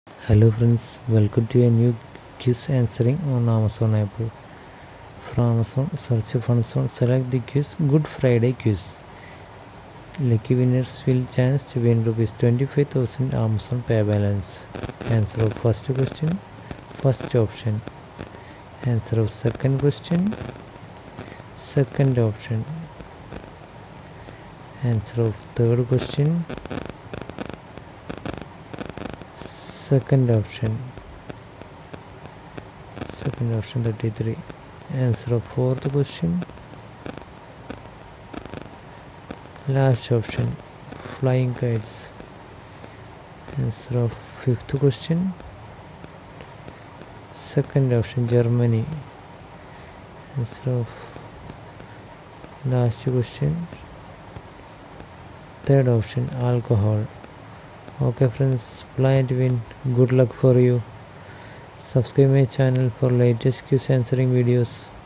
Hello friends, welcome to a new quiz answering on Amazon app. From Amazon, search Funzone, select the quiz Good Friday quiz. Lucky winners will chance to win rupees 25,000 Amazon pay balance. Answer of first question, first option. Answer of second question, second option. Answer of third question, second option. Second option 33. Answer of fourth question, last option flying kites. Answer of fifth question, second option Germany. Answer of last question, third option alcohol. Okay friends, plan to win. Good luck for you. Subscribe my channel for latest quiz answering videos.